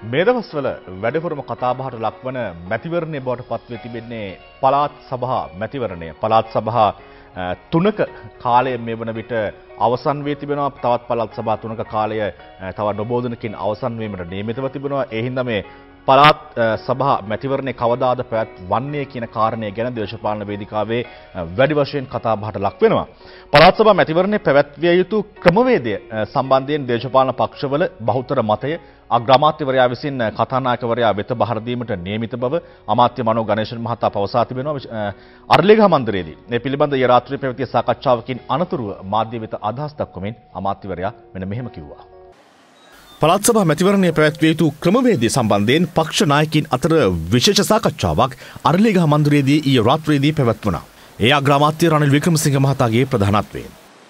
මේ දවස්වල වැඩිපුරම කතාබහට ලක්වන මැතිවරණය බවට පත්ව තිබෙන්නේ පළාත් සභා මැතිවරණය. පළාත් සභා තුනක කාලය මේ වන විට අවසන් වී තිබෙනවා. තවත් පළාත් සභා තුනක කාලය තව නොබෝ දිනකින් අවසන් වීමට නියමිතව තිබෙනවා. ඒ හින්දා මේ පළාත් සභා මැතිවරණය කවදාද පැවැත්වන්නේ කියන කාරණය ගැන දේශපාලන වේදිකාවේ වැඩි වශයෙන් කතාබහට ලක් වෙනවා. පළාත් සභා මැතිවරණය පැවැත්විය යුතු ක්‍රමවේදය සම්බන්ධයෙන් දේශපාලන පක්ෂවල බහුතර මතය අග්‍රාමාත්‍යවරයා විසින් කතානායකවරයා වෙත බහර දීමට නියමිත බව අමාත්‍ය මනෝ ගණේෂන් මහතා පවසා තිබෙනවා. අරලියගහ මන්දිරයේදී මේ පිළිබඳ ඊ රාත්‍රියේ පැවතිය සාකච්ඡාවකින් අනතුරුව මාධ්‍ය වෙත අදහස් දක්වමින් අමාත්‍යවරයා මෙන්න මෙහෙම කිව්වා. පළාත් සභා මැතිවරණය පැවැත්විය යුතු ක්‍රමවේදය සම්බන්ධයෙන් පක්ෂ නායකින් අතර විශේෂ සාකච්ඡාවක් අරලියගහ මන්දිරයේදී ඊ රාත්‍රියේදී පැවැත්වුණා. ඒ අග්‍රාමාත්‍ය රනිල් වික්‍රමසිංහ මහතාගේ ප්‍රධානත්වයෙන්.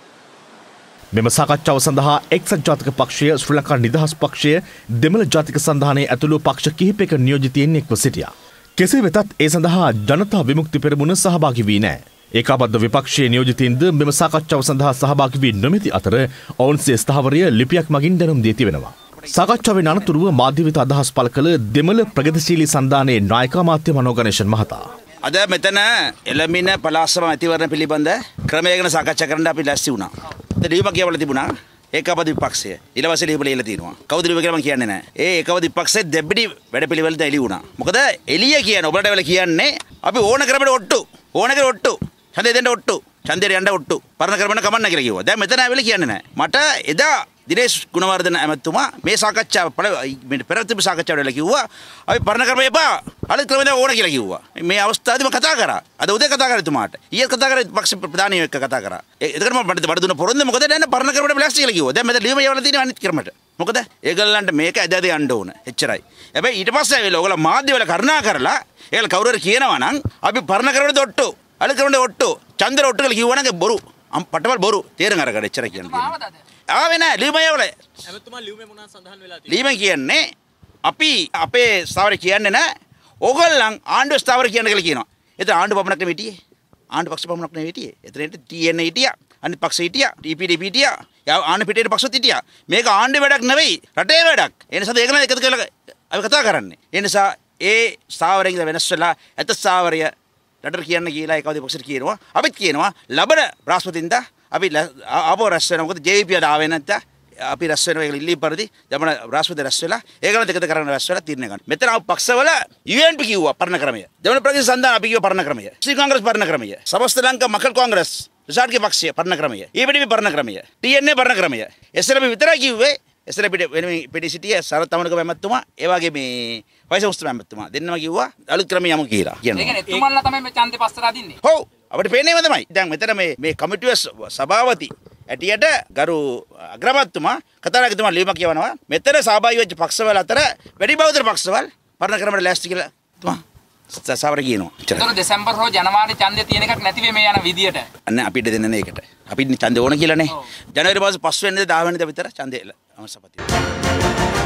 මෙම සාකච්ඡාව සඳහා එක්සත් ජාතික පක්ෂය, ශ්‍රී ලංකා නිදහස් පක්ෂය, දෙමළ ජාතික සන්ධානයේ ඇතුළු පක්ෂ කිහිපයක නියෝජිතයින් එක්ව සිටියා. කෙසේ වෙතත් ඒ සඳහා ජනතා විමුක්ති පෙරමුණ සහභාගී වී නැහැ. ඒකාබද්ධ විපක්ෂයේ නියෝජිතයින්ද මෙම සාකච්ඡාව සඳහා සහභාගී වී නොමැති අතර ඔවුන්ගේ ස්ථාවරය ලිපියක් මගින් දැනුම් දී තිබෙනවා. සාකච්ඡාවෙන් අනතුරුව මාධ්‍ය වෙත අදහස් පළ කළ දෙමළ ප්‍රගතිශීලී සන්ධානයේ නායක අමාත්‍ය මනෝ ගණේෂන් මහතා. අද මෙතන එළමින පළාත් සභා මැතිවරණ පිළිබඳ ක්‍රමය ගැන සාකච්ඡා කරන්න අපි ලැස්ති වුණා. ලියුමක් කියවලා තිබුණා ඒකාබද්ධ විපක්ෂය. ඊළඟට ලියලා තියෙනවා. කවුද ලියුම කියලා මම කියන්නේ නැහැ. ඒ ඒකාබද්ධ විපක්ෂයේ දෙබ්බඩි වැඩපිළිවෙලට එළි වුණා. මොකද එළිය කියන ඔබට වෙල කියන්නේ අපි ඕන කරපෙට ඔට්ටු. ඕන කර ඔට්ටු. ඡන්දේ දෙන්න ඔට්ටු. ඡන්දේ යන්න ඔට්ටු. පරණ කරපෙන්න කමන්න කියලා කිව්වා. දැන් මෙතන ආවෙල කියන්නේ නැහැ. මට එදා දිනේෂ් ගුණවර්ධන ඇමතුමා මේ සාකච්ඡාව පෙරතිබ සාකච්ඡාවට වෙලා කිව්වා අපි පරණ කරපෙ එපා. අලුත් ක්‍රමයක් ඕන කියලා කිව්වා. මේ අවස්ථාවේදී මම කතා කරා. අද උදේ කතා කරා එතුමාට. ඊයේ කතා කරා පක්ෂ ප්‍රධානියෝ එක්ක කතා කරා. ඒකට මම බඩ දුන්න පොරොන්දේ මොකද දැන් පරණ කරපෙට ප්ලාස්ටික් කියලා කිව්වා. දැන් මෙතන ලියුම යවලා තියෙනවා අනිත් ක්‍රමයට. මොකද ඒගොල්ලන්ට මේක ඇදද යන්න ඕන. එච්චරයි. හැබැයි ඊට පස්සේ ආවිල ඔයගොල්ලෝ මාධ්‍ය වල කරුණා කරලා ඒගොල්ලෝ කවුරු හරි කියනවා නම් අපි පරණ කරපෙට ඔට්ටු. අලුත් කරපෙට ඔට්ටු. චන්දර ඔට්ටු කියලා කිව්වා නම් බොරු. පටවල් බොරු. තේරෙන් අරගන්න එච්චරයි කියන්නේ. ආවේ නැහැ ලියුම යවල. එමෙතුමා ලියුමේ මොනවද සඳහන් වෙලා තියෙන්නේ? ලියුම කියන්නේ අපි අපේ ස්ථාවර කියන්නේ නැහැ. ඕගොල්ලන් ආණ්ඩුව ස්ථාවර කියන කියලා කියනවා. එතන ආණ්ඩුව පමණක් නෙවෙයි හිටියේ. ආණ්ඩුව පක්ෂ පමණක් නෙවෙයි හිටියේ. එතනට TN හිටියා. අනිත් පක්ෂ හිටියා. TPDP හිටියා. ආණ්ඩුව පිටේට පක්ෂත් හිටියා. මේක ආණ්ඩුවේ වැඩක් නෙවෙයි. රටේ වැඩක්. ඒ නිසා ඒක නේද එකතු කරලා අපි කතා කරන්නේ. ඒ නිසා ඒ ස්ථාවරයෙන් වෙනස් වෙලා ඇත ස්ථාවරය රටට කියන්න කියලා ඒකවද පක්ෂට කියනවා. අපිත් කියනවා ලබන බ්‍රහස්පතින්ද අපි ආපහු රැස් වෙනවා. මොකද JVP ආවේ නැත්නම් අපි රැස් වෙනවා කියලා ඉල්ලී පරිදි දමන බ්‍රහස්පති රැස් වෙලා ඒගොල්ලෝ දෙකද කරගෙන රැස් වෙලා තීරණය ගන්න. මෙතන පක්ෂවල UNP කිව්වා පරණ ක්‍රමය. දෙවන ප්‍රගති සන්ධාන අපි කිව්වා පරණ ක්‍රමය. ශ්‍රී කොංග්‍රස් පරණ ක්‍රමය. සමස්ත ලංකා මකල් කොංග්‍රස් රිසාඩ්ගේ පක්ෂය පරණ ක්‍රමය. EPDP පරණ ක්‍රමය. TNA පරණ ක්‍රමය. SLP විතරයි කිව්වේ. SLP වෙන පිටිසිටිය සරත් අමරක මැමැතුමා ඒ වගේ මේ වයිස මුස්තර මැමැතුමා දෙන්නම කිව්වා අලුත් ක්‍රමය යමු කියලා. ඒ කියන්නේ එතුමන්ලා තමයි මේ ඡන්දේ පස්සට අදින්නේ. ඔව්. අපිට පේන්නේම තමයි. දැන් මෙතන මේ කමිටුවේ සභාපති ඇටියට ගරු අග්‍රාමාත්‍යතුමා කතානායකතුමා ලියුමක් කියවනවා. මෙතන සහභාගී වෙච්ච පක්ෂවල අතර වැඩි බහුතර පක්ෂවල පරණ ක්‍රමයට ලෑස්ති කියලා තුමා සාවර කියනවා. ඒතර දෙසැම්බර් හෝ ජනවාරි ඡන්දේ තියෙන එකක් නැති වෙ මේ යන විදියට. අන්න අපිට දෙන්නේ ඒකට. අපි ඡන්දේ ඕන කියලානේ. ජනවාරි මාසේ 5 වෙනිදා 10 වෙනිදා විතර ඡන්දේ අවශ්‍යපතියි.